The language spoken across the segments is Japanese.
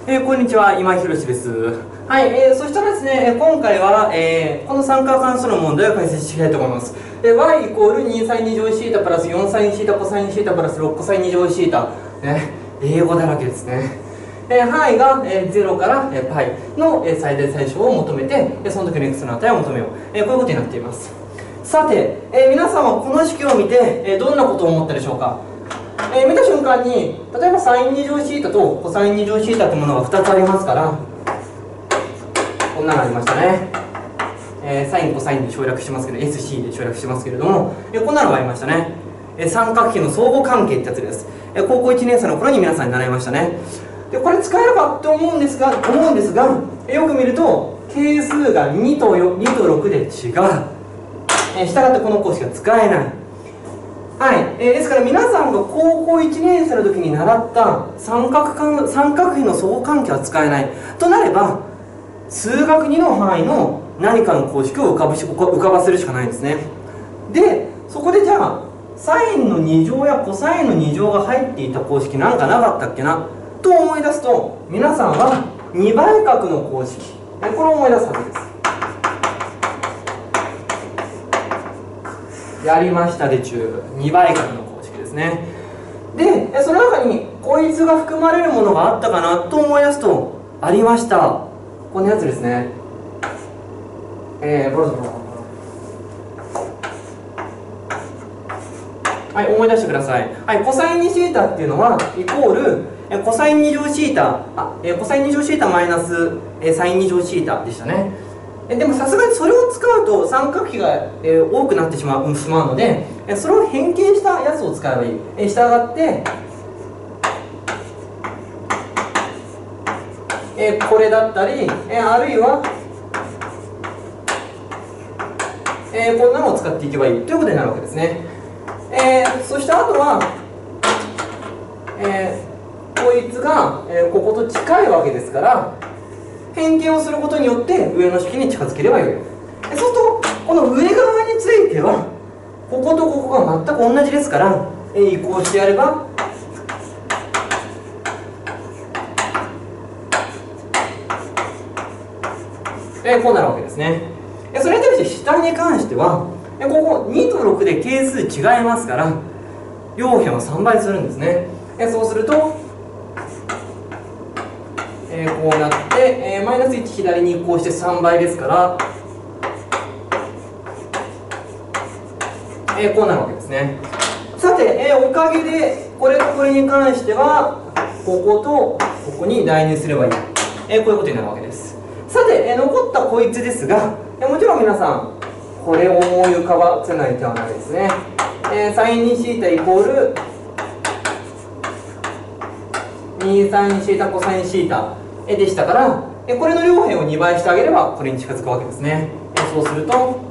こんにちは、今井博です。はい、そしたらですね、今回は、この三角関数の問題を解説していきたいと思います。y イコール2サイン2乗シータプラス4サインシータコサインシータプラス6コサイン2乗シータ、英語だらけですね。範囲が0からπの最大最小を求めて、その時の x の値を求めよう。こういうことになっています。さて、皆さんはこの式を見て、どんなことを思ったでしょうか。見た瞬間に、例えばサイン2乗シータとコサイン2乗シータというものが2つありますから、こんなのありましたね。サインコサインで省略してますけど、SC で省略してますけれども、こんなのがありましたね。三角比の相互関係ってやつです。高校1年生の頃に皆さんに習いましたね。でこれ使えるかと思うんですが、よく見ると係数が2と6で違う。したがってこの公式が使えない。はい、ですから皆さんが高校1年生の時に習った三角比の相互関係は使えないとなれば、数学2の範囲の何かの公式を浮かばせるしかないんですね。でそこでじゃあサインの2乗やコサインの2乗が入っていた公式なんかなかったっけなと思い出すと、皆さんは2倍角の公式、これを思い出すはずです。やりましたでちゅう、2倍角の公式ですね。でその中にこいつが含まれるものがあったかなと思い出すと、ありました。このやつですね。はい、思い出してください。はい、コサイン2シータっていうのはイコールコサイン2乗シータコサイン2乗シータマイナスサイン2乗シータでしたね。でもさすがにそれを使うと三角比が多くなってしまうので、それを変形したやつを使えばいい。したがってこれだったりあるいはこんなのを使っていけばいいということになるわけですね。そしてあとはこいつがここと近いわけですから、変形をすることによって上の式に近づければよい。そうするとこの上側についてはこことここが全く同じですから、移行してやればこうなるわけですね。それに対して下に関してはここ2と6で係数違いますから、両辺を3倍するんですね。そうするとこうなって、マイナス1左に移行して3倍ですから、こうなるわけですね。さて、おかげでこれとこれに関してはこことここに代入すればいい、こういうことになるわけです。さて、残ったこいつですが、もちろん皆さんこれを思い浮かばせない手はないですね。サイン2シータイコール2サインシータコサインシータでしたから、これの両辺を2倍してあげればこれに近づくわけですね。そうするとこ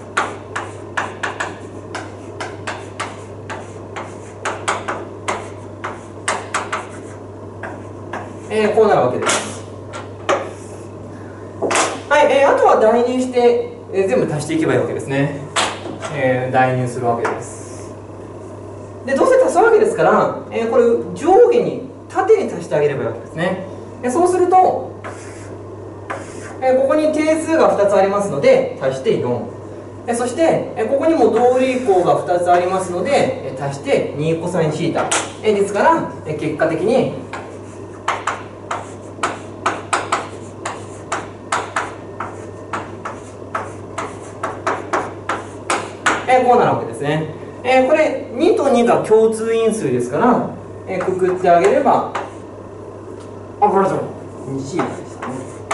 うなるわけです。はい、あとは代入して全部足していけばいいわけですね。代入するわけです。でどうせ足すわけですから、これ上下に縦に足してあげればいいわけですね。そうするとここに定数が2つありますので足して4、そしてここにも同類項が2つありますので足して2コサインシータですから、結果的にこうなるわけですね。これ2と2が共通因数ですから、くくってあげれば2シータでしたね。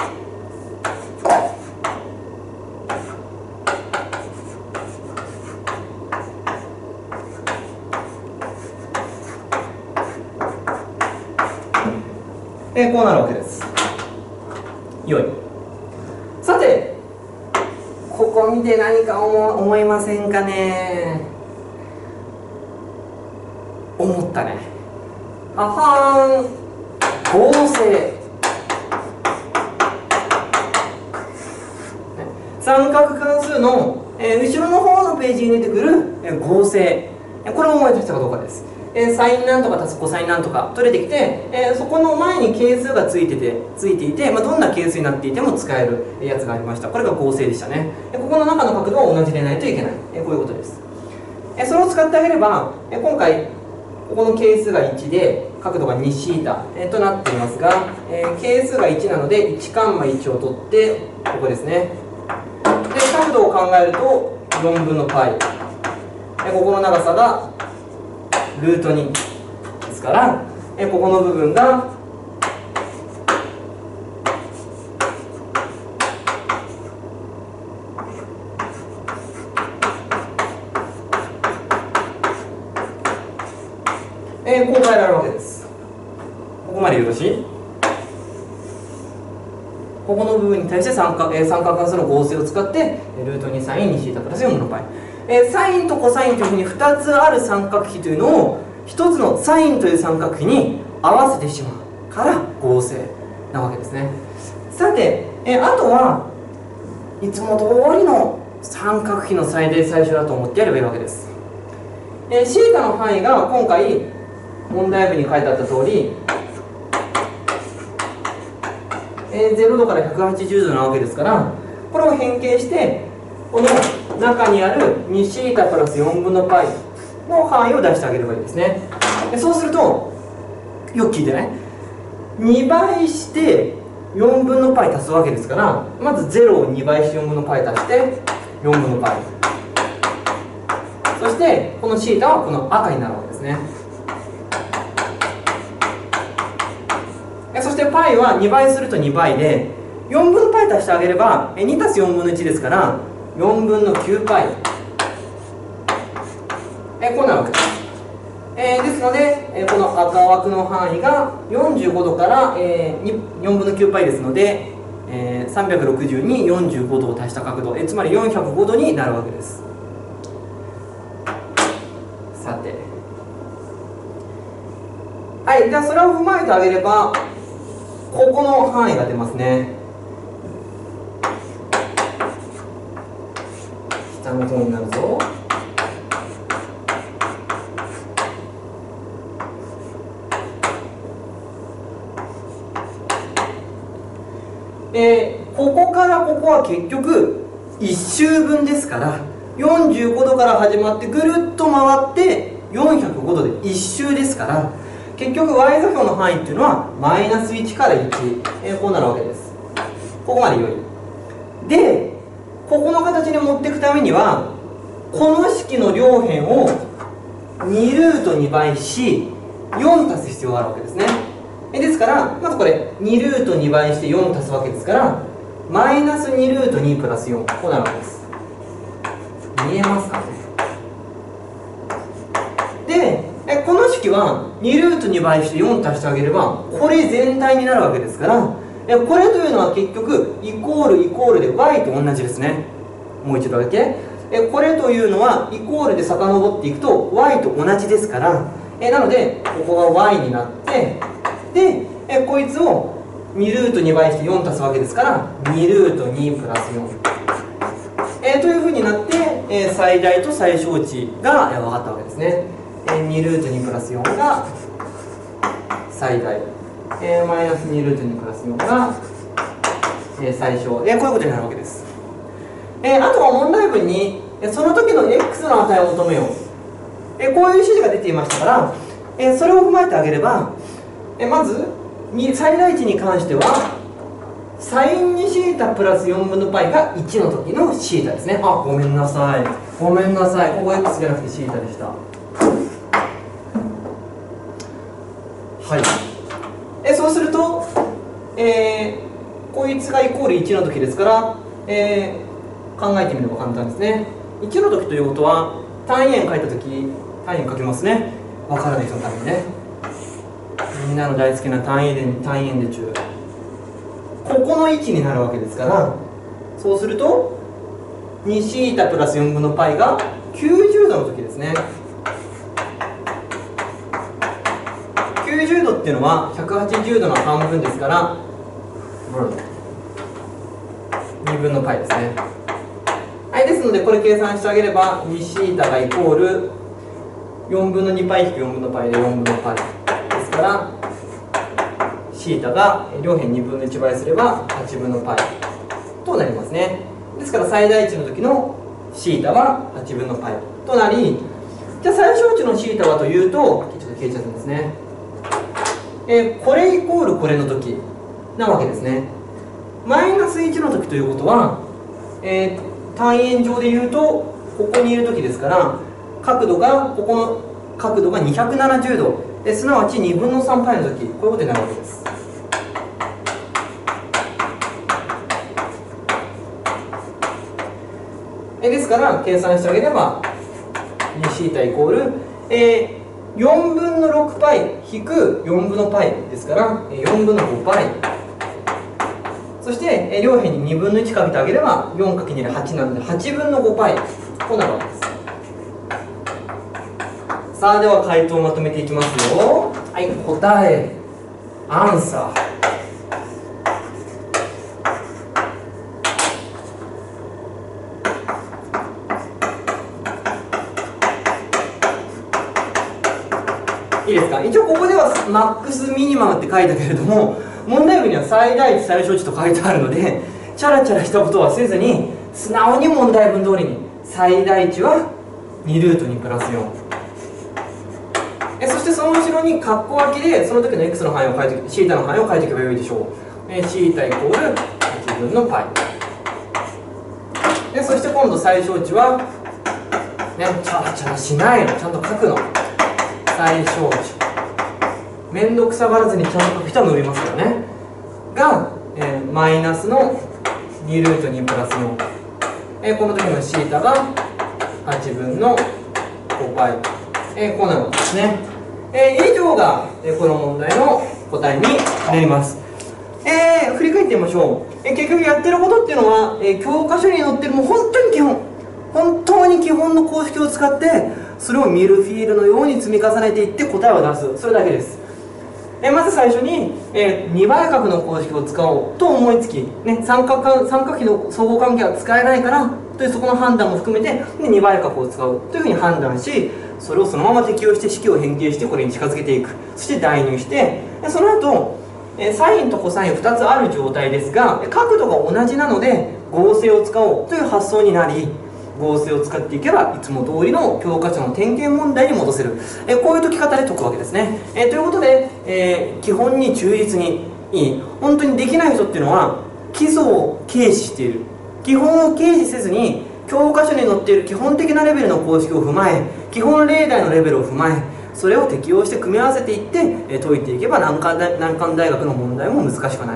こうなるわけです。よい。さてここ見て何か思いませんかね。思ったね。ははーん、合成。三角関数の後ろの方のページに出てくる合成、これを思い出したかどうかです。 サインなんとか足すコサインなんとか取れてきて、そこの前に係数がついていて、どんな係数になっていても使えるやつがありました。これが合正でしたね。ここの中の角度は同じでないといけない、こういうことです。それを使ってあげれば、今回ここの係数が1で角度が 2θ となっていますが、係数が1なので1カンマ1を取ってここですね。で角度を考えると4分の π、ここの長さがルート2ですから、ここの部分がこう変えられるわけです。ここまでよろしい？ここの部分に対して三角関数の合成を使ってルート2サイン 2θ プラス4分の π、サインとコサインというふうに2つある三角比というのを1つのサインという三角比に合わせてしまうから合成なわけですね。さて、あとはいつも通りの三角比の最大最小だと思ってやればいいわけです。θ の範囲が今回問題文に書いてあった通り、0度から180度なわけですから、これを変形してこの中にある 2θ プラス4分の π の範囲を出してあげればいいですね。そうするとよく聞いてね、2倍して4分の π 足すわけですから、まず0を2倍して4分の π 足して4分の π、 そしてこの θ はこの赤になるわけですね。そして π は2倍すると2倍で4分の π 足してあげれば2足す4分の1ですから4分の 9π、 こうなるわけです。ですのでこの赤枠の範囲が45度から4分の 9π ですので360に45度を足した角度、つまり405度になるわけです。さて、はい、じゃあそれを踏まえてあげればここの範囲が出ますね。下の方になるぞ。ここからここは結局1周分ですから、45度から始まってぐるっと回って405度で1周ですから、結局 y 座標の範囲っていうのはマイナス1から1、こうなるわけです。ここまで良い。でここの形に持っていくためにはこの式の両辺を2ルート2倍し4足す必要があるわけですね。ですからまずこれ2ルート2倍して4足すわけですから、マイナス2ルート2プラス4、こうなるわけです。見えますかね。でこの式は2ルート2倍して4足してあげればこれ全体になるわけですから、これというのは結局イコールイコールで y と同じですね。もう一度だけ、これというのはイコールで遡っていくと y と同じですから、なのでここが y になって、でこいつを2ルート2倍して4足すわけですから2ルート2プラス4、というふうになって、最大と最小値が分かったわけですね。2ルート2プラス4が最大、マイナス2ルート2プラス4が、最小、こういうことになるわけです。あとは問題文にその時の x の値を求めよう、こういう指示が出ていましたから、それを踏まえてあげれば、まず最大値に関してはサイン 2θ プラス4分の π が1の時の θ ですね。あ、ごめんなさい、ごめんなさい、ここ x じゃなくて θ でした。はい、そうすると、こいつがイコール1の時ですから、考えてみれば簡単ですね。1の時ということは単位円書いた時単位円書きますね。分からない人のためにね、みんなの大好きな単位円で中、ここの位置になるわけですから、そうすると 2θ プラス4分の π が90度の時ですね。90度っていうのは180度の半分ですから、2分の π ですね。はい、ですのでこれ計算してあげれば 2θ がイコール 4分の2パイ引く4分のパイで4分のパイですから、シータが両辺2分の1倍すれば8分のパイとなりますね。ですから最大値の時のシータは8分のパイとなり、じゃあ最小値のシータはというと、ちょっと消えちゃったんですね。これイコールこれの時なわけですね。マイナス1の時ということは、単円上でいうとここにいる時ですから、角度がここの角度が270度すなわち2分の3パイの時、こういうことになるわけです。ですから計算してあげれば 2θ イコール、4分の6パイ引く4分のパイですから4分の5パイ、そして両辺に2分の1かけてあげれば 4×2 で8なので8分の5パイとなるわけです。さあでは回答をまとめていきますよ。はい、答えアンサー。いいですか。一応ここではマックスミニマムって書いたけれども、問題文には最大値最小値と書いてあるので、チャラチャラしたことはせずに素直に問題文通りに最大値は2ルート2プラス4、そしてその後ろに括弧空きでその時の x の範囲を書いて、θ の範囲を書いていけばよいでしょう。θ イコール8分の π で、そして今度最小値はね、チャラチャラしないの、ちゃんと書くの。最小値めんどくさがらずにちゃんと書く人は乗りますからねが、マイナスの2ルート2プラス4、この時の θ が8分の 5π、こうなるわけですね。以上がこの問題の答えになります。振り返ってみましょう。結局やってることっていうのは、教科書に載ってるもう本当に基本、本当に基本の公式を使ってそれをミルフィーユのように積み重ねていって答えを出す、それだけです。まず最初に、2倍角の公式を使おうと思いつき、三角比の相互関係は使えないからというそこの判断も含めて2倍角を使うというふうに判断し、それをそのまま適用して式を変形してこれに近づけていく、そして代入して、その後サインとコサイン2つある状態ですが角度が同じなので合成を使おうという発想になり、合成を使っていけばいつも通りの教科書の点検問題に戻せる、こういう解き方で解くわけですね。ということで、基本に忠実に本当にできない人っていうのは基礎を軽視している、基本を軽視せずに教科書に載っている基本的なレベルの公式を踏まえ、基本例題のレベルを踏まえ、それを適用して組み合わせていって解いていけば難関大学の問題も難しくない、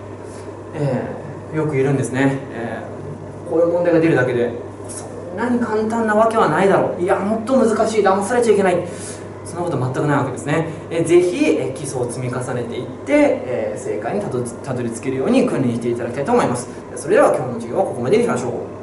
よくいるんですね。こういう問題が出るだけでそんなに簡単なわけはないだろう、いやもっと難しい、騙されちゃいけない、そんなこと全くないわけですね。ぜひ基礎を積み重ねていって、正解にたどり着けるように訓練していただきたいと思います。それでは今日の授業はここまでにしましょう。